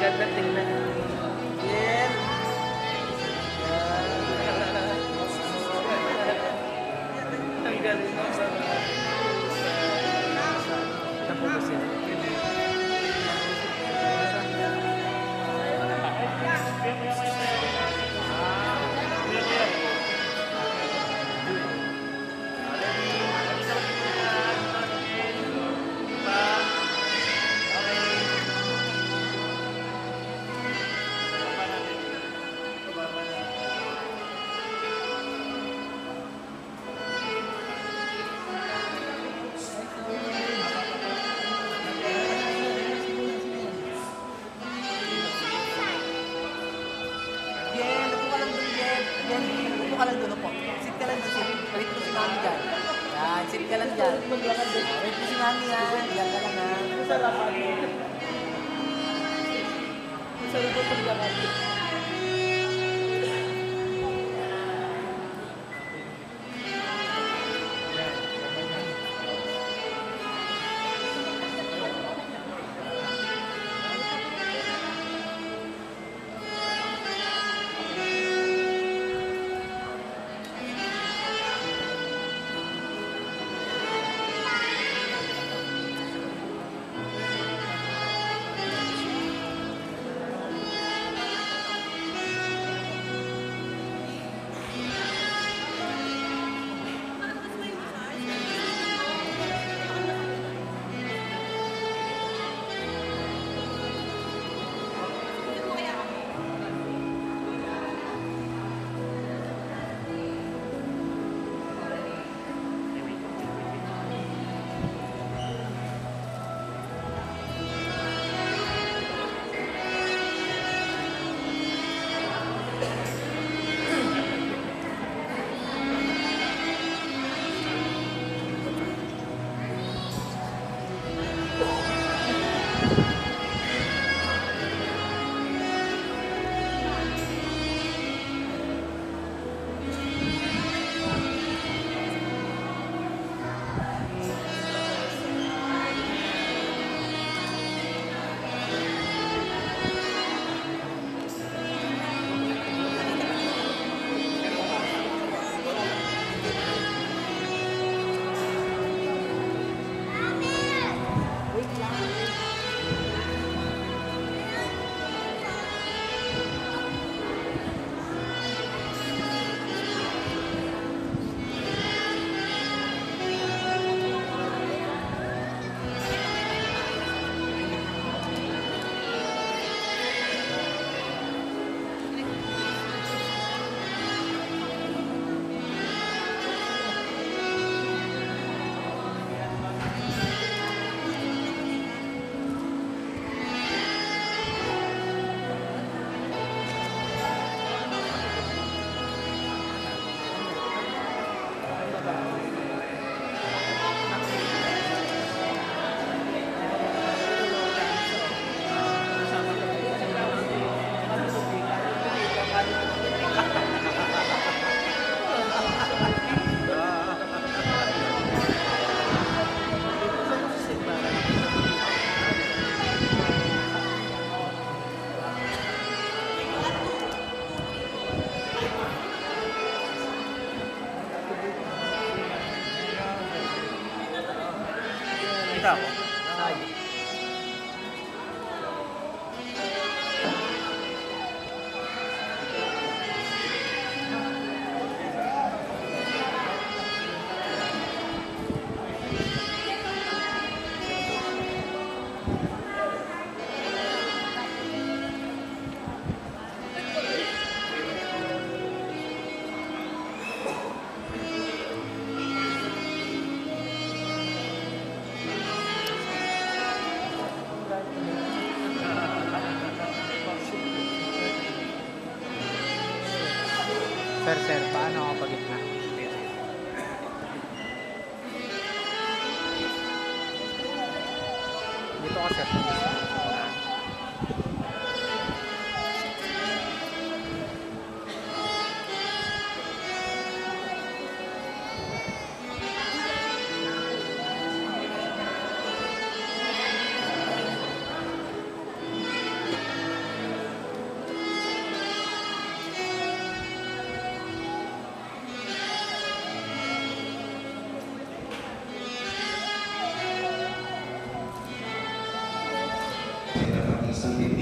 Ganda tingnan. Yan. Ang galing mo sa napupo sila. Upo ka lang doon po. Sit ka lang doon. Wait mo si mami dyan. Yan, sit ka lang dyan. Wait mo si mami yan. Yan ka lang ha. Masarapan. Masarapan paglakad. Kita ako. Sir, paano ako pagitna? Dito ka, sir.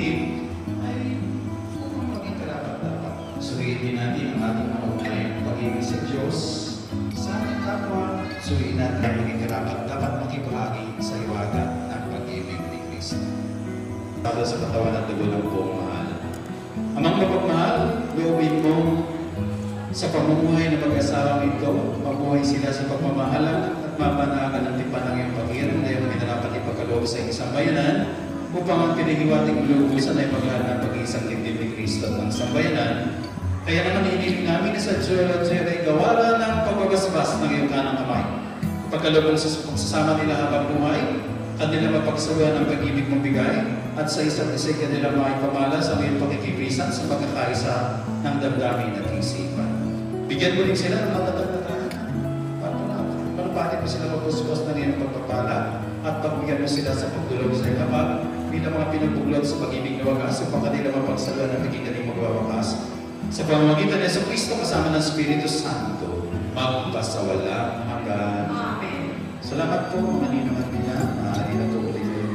pag-ibig ay upang maging karapat-dapat. Suriin din natin ang ating mga pag-ibig sa Diyos, sa ating kapwa. Suriin natin ang maging karapat-dapat makibahagi sa iwaga ng pag-ibig ni Kristo. Para sa katawan at dugo ng buong mahal. Amang mapagmahal, loobin mo sa pamumuhay ng mag-asawang ito, mamuhay sila sa pagmamahalan at mapanagan ng tipan ng iyong pag-iram na iyong minarapat ipagkaloob sa isang bayanan upang ang pinihiwating lubusan ay maglaan ng pag-iisang dibdib ni Kristo at ng sambayanan. Kaya naman hinihiling namin sa Jolo.Jelai gawara ng pagbabasbas ng iyong kanang kamay. Pagkaloob sa pagsasama nila habang buhay, kanila mapagsawa ng pag-ibig mong bigay at sa isa't isa kanila maipamalas ang iyong pakikipisan sa pagkakaisa ng damdamin at isipan. Bigyan mo rin sila ng matatag na tahanan. Para bakit mo sila magpuspos ng iyong pagpapala at pagbigyan mo sila sa pagdulog sa iyong kapag bilang mga pinagbuglod sa pag-ibig na wagas upang kanila mapagsawa ng pagkikaling magwawakas. Sa pamamagitan ni Yesu Kristo kasama ng Espiritu Santo, magpasawalang hanggan. Amen. Salamat po mga ninong at nila. Maaari na po ulit kayo.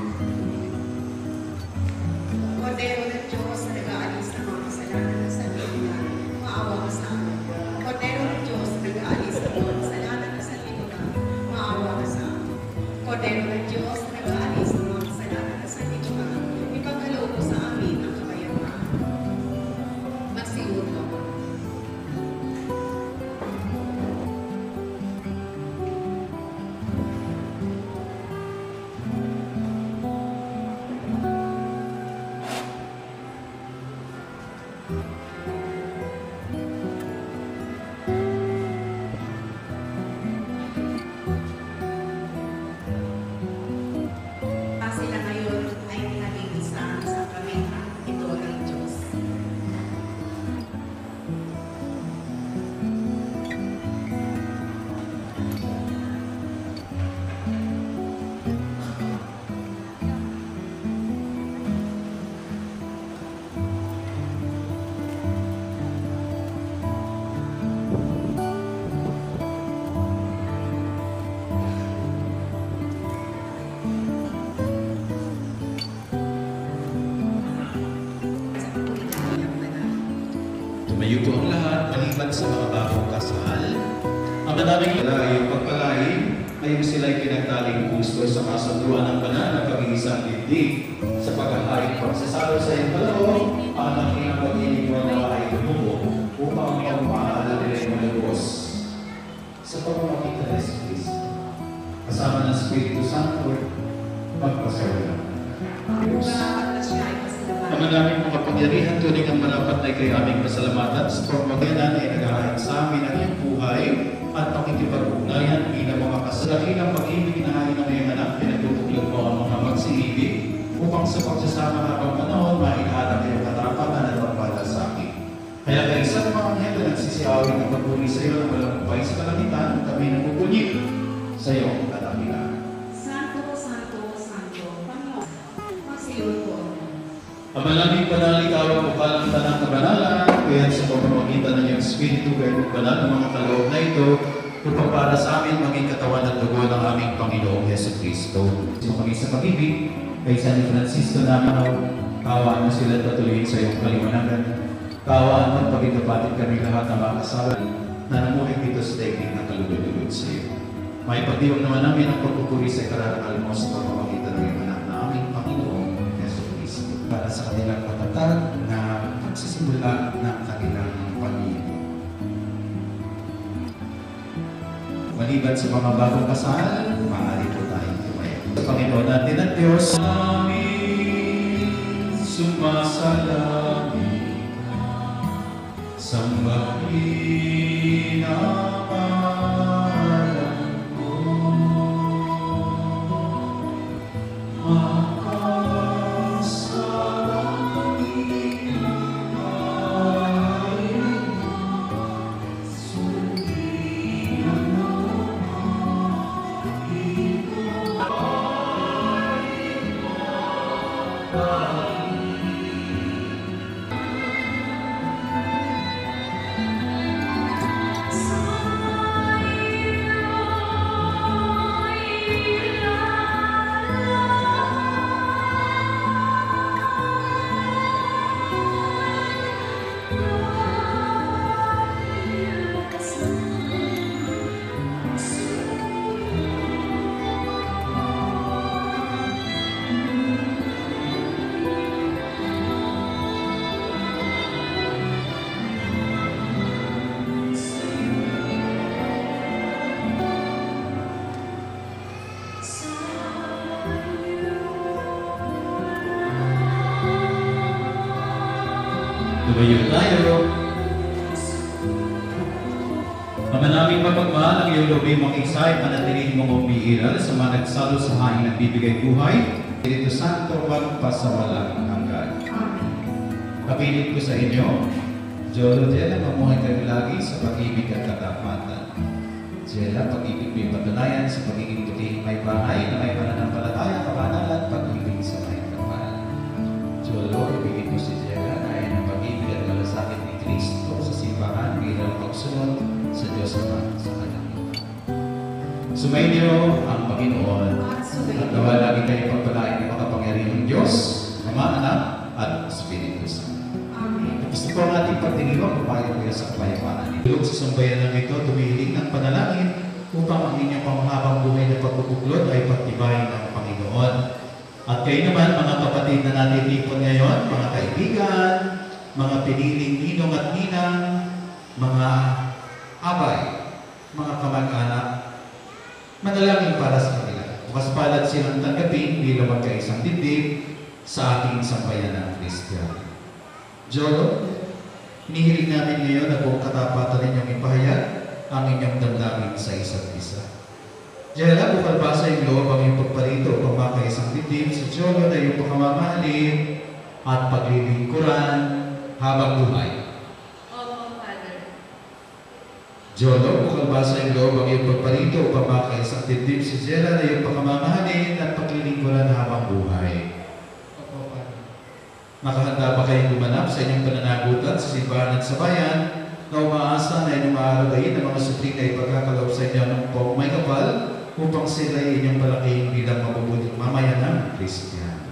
Kordero ng Diyos na nag-aalis ng mga kasalanan ng sanlibutan, maawa ka sa amin. Kordero ng Diyos na nag-aalis ng mga kasalanan ng sanlibutan, maawa ka sa amin. Kordero ng Diyos na nag-aalis ng mga kasalanan ng sanlibutan, ipagkaloob mo sa amin ang kapayapaan. Magsiulo. Sila ngayon ay naging isa sa pamilya ito ng Diyos. Tumayo po ang lahat, maliban sa mga bagong kasal. Ang manaming lalaki pagpalain ay yung sila'y pinagtaling gusto sa kasunduan ng banal na pag-iisang dibdib sa paghaharing pagsasalo sa iyong dalawa, ang nakilang pag-ibig ng mga ay tumubo upang ang pagmamahal nila ay malubos sa pamamagitan ng Kristo. Kasama ng Espiritu Santo, magpasaya. Ang manaming mga pangyarihan tunig ang marapat ay kay aming pasalamatan sa pamamagitan ay nag-aayat sa amin ang iyong buhay at pakikipag-ugnayan bilang mga kasalakilang pag-ibig na hain ng iyong anak pinagtutuklog mo ang mga magsiibig upang sa pagsasama habang panahon maiharap iyong katapatan at pagpala sa akin. Kaya kay isang mga anghel na nagsisiawin ang pagpuri sa iyo ng walang upay sa kalangitan, kami nagpupunyik sa iyong kadakilan. Santo, Santo, Santo, Panginoon, magsiulo. Ang malaming panalikaw ang upalang tanang kabanalan, kaya sa pamamagitan ng iyong Espiritu, kaya banal ng mga kaloob na ito, upang para sa amin maging katawan at dugo ng aming Panginoong Yesu Kristo. So kami sa pag-ibig, kay San Francisco naman, kawaan mo sila at patuloyin sa iyong kaliwanagan. Kawaan mo at pagkikapatid kami lahat ng mga kasalan na namuhay dito sa daigdig na kalugod-lugod sa iyo. May pagdiwag naman namin ang pagpupuri sa karangal mo sa pamamagitan ng iyong anak na aming Panginoong Yesu Kristo. Para sa kanilang matatag na pagsisimula ng kanilang pag-ibig. Maliban sa mga bagong kasal, maaari po tayong tumayo. Sa Panginoon natin at Diyos, amin sumasalangit sambahin ang pangalan mo. Tumayo tayo. Ama naming mapagmahal, ang iyong loob ay makisay, manatilihin mong umiiral sa mga nagsalo sa hangin at bibigay buhay. Espiritu Santo, magpasawalang hanggan. Kapilit ko sa inyo, Jolo, Jela, mamuhay kayo lagi sa pag-ibig at katapatan. Jela, pag-ibig may patunayan sa pagiging butihing may bahay na may pananampalataya, kabanalan, pag-ibig sa may kapal. Jolo, ibigin mo si Jela na ay ng pag-ibig at malasakit ni Kristo sa simbahan bilang pagsunod sa Diyos Ama sa Kanyang lupa. Sumainyo ang Panginoon at nawa lagi kayo pagpalain ng makapangyarihang Diyos, Ama, Anak, at Espiritu Santo. Gusto ko ang ating pagdiriwang, pumayo kayo sa kapayapaan. Ilog sa sambayanan ito, tumihiling ng panalangin upang ang inyong panghabang buhay na pagbubuklod ay pagtibayin ng Panginoon. At kayo naman, mga kapatid na natitipon ngayon, mga kaibigan, mga piniling ninong at ninang, mga abay, mga kamag-anak, manalangin para sa kanila. Bukas palad silang tanggapin bilang magkaisang dibdib sa ating sambayanan ng Kristiyano. Jolo, hinihiling namin ngayon na buong katapatan ninyong ipahayag ang inyong damdamin sa isa't isa. Jela, bukal ba sa iyong loob ang iyong pagparito upang makaisang dibdib sa Jolo na iyong pagmamahalin at paglilingkuran habang buhay? Opo, Father. Jolo, bukal ba sa iyong loob ang iyong pagparito upang makaisang dibdib sa Jela na iyong pagmamahalin at paglilingkuran habang buhay? Nakahanda ba kayong gumanap sa inyong pananagutan sa simbahan at sa bayan na umaasa na inyong maaalagayin ng mga supling na ipagkakaloob sa inyo ng may kapal upang sila ay inyong palakihin bilang mabubuting mamayan ng Kristiyano?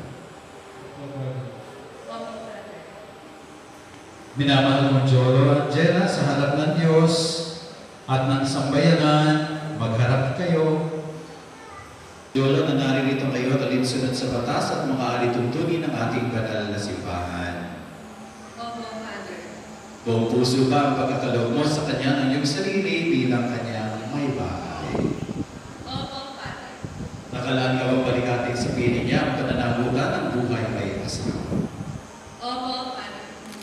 Minamahal mong Jolo at Jela, sa harap ng Diyos at ng sambayanan, magharap kayo. Jolo, na naririto kayo at alinsunod sa batas at mga alituntunin ng ating banal na simbahan. Opo, Father. Buong puso ba ang pagkakaloob mo sa Kanya ng iyong sarili bilang Kanyang may bahay? Opo, Father. Nakalaan ka bang balikating sabihin niya ang pananagutan ng buhay may asawa? Opo, Father.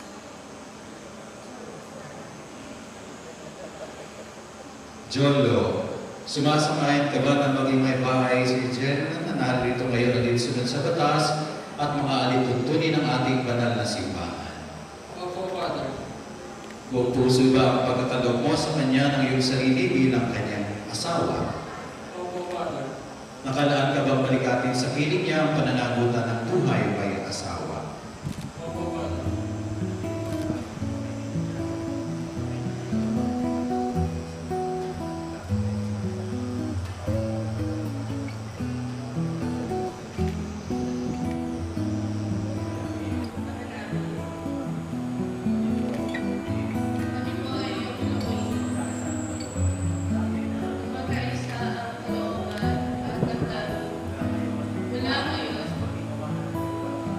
Jolo, sumasamahin ka ba na maging may bahay si Jela na narito ngayon alinsunod sa batas at mga alituntunin ng ating banal na simbahan? Opo, Father. Buong puso ba ang pagkakaloob mo sa Kanya ng iyong sarili bilang Kanyang asawa? Opo, Father. Nakalaan ka bang balikatin sa piling niya ang pananagutan ng buhay may asawa? Opo, Father. Kami po ay magkaisa ang kalooban at damdamin. Mula ngayon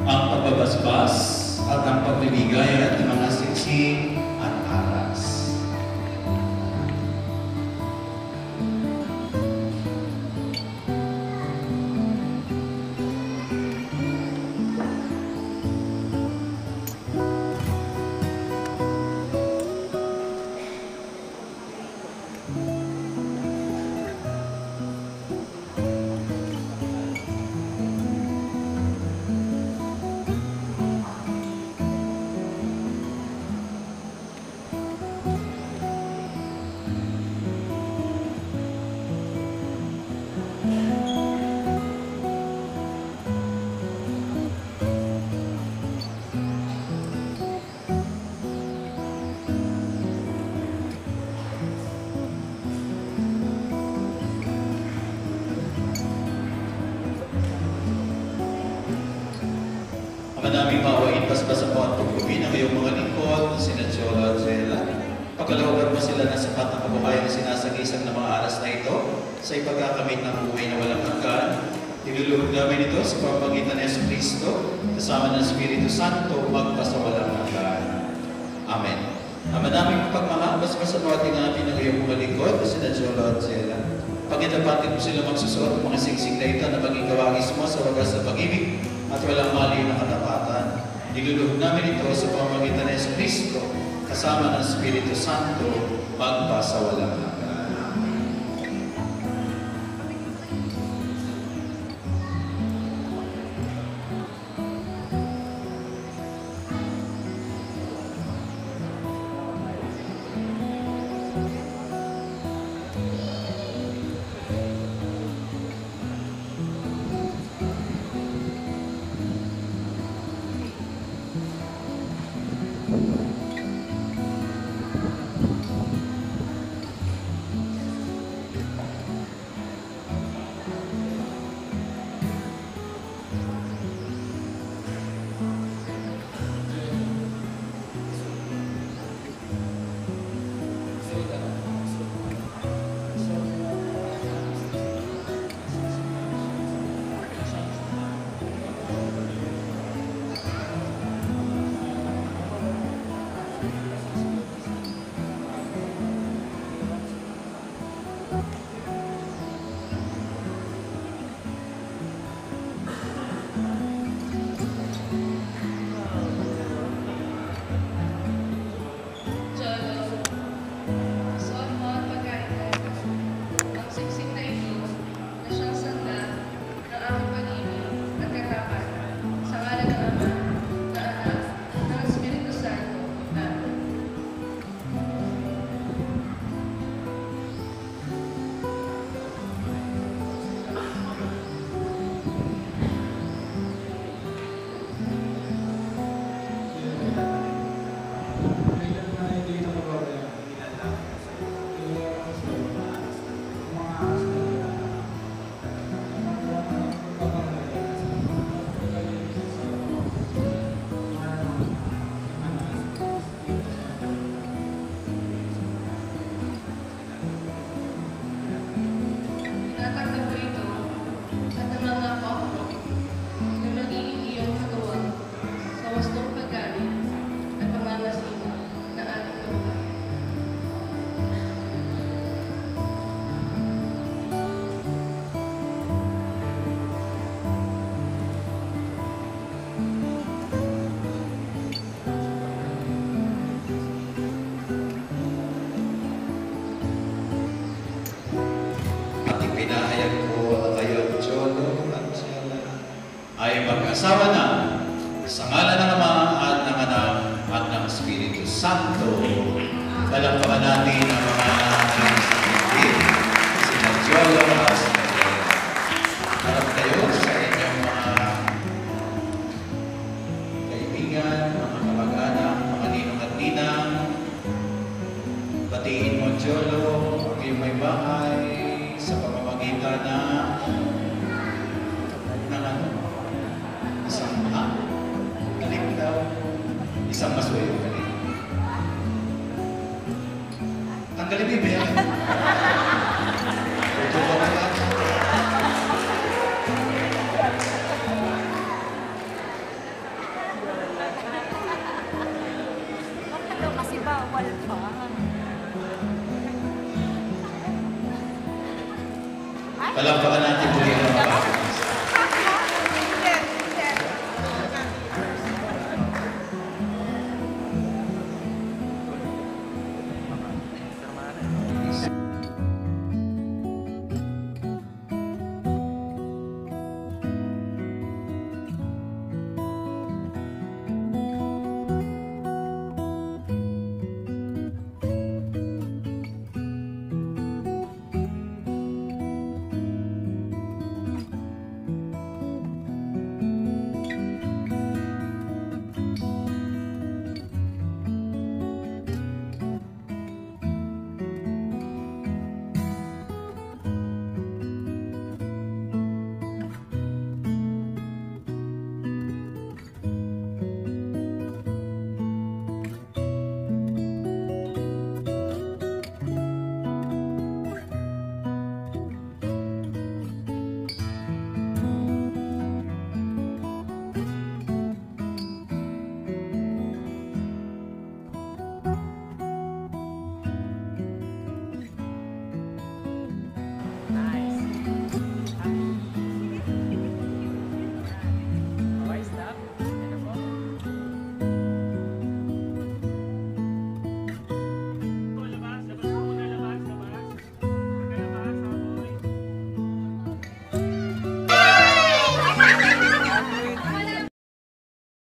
ang pagbabasbas at ang pagbibigay ng mga siksik at aras. Manaming maawain paspas sa bawat pagbubi ng iyong mga lingkod, sina Jolo at Jela. Pagkalooban mo sila ng sapat na kabuhayan na sinasagisag ng mga aras na ito sa ipagkakamit ng buhay na walang hanggan. Niluluhod namin ito sa pamamagitan ng Kristo kasama ng Espiritu Santo magpasawalang hanggan. Amen. Ama naming pagmamahal paspas sa bawat ingati ng iyong mga lingkod, sina Jolo at Jela. Pagkitapatin mo sila magsusuot ng mga singsing na ito na maging kawagis mo sa wagas na pag-ibig at walang mali na katapatan. Niluluhod namin ito sa pamamagitan ng Kristo kasama ng Espiritu Santo magpasawalang hanggan. Pinahayag ko kayo, Jolo at Jela, ay mag-asawa na sa ngalan ng Ama at ng Anak at ng Espiritu Santo. Palakpakan natin ang mga ating sabihin, sina Jolo at Jela. Harap kayo sa inyong mga kaibigan, mga kamag-anak, mga ninong at ninang. Batiin mo, Jolo, ang iyong may bahay, sa pamamagitan ng isang galing daw, isang masuyo galing. Tanggalin mo yan. Ito ko na yan. bawal pa. Palakpakan natin muli ang mga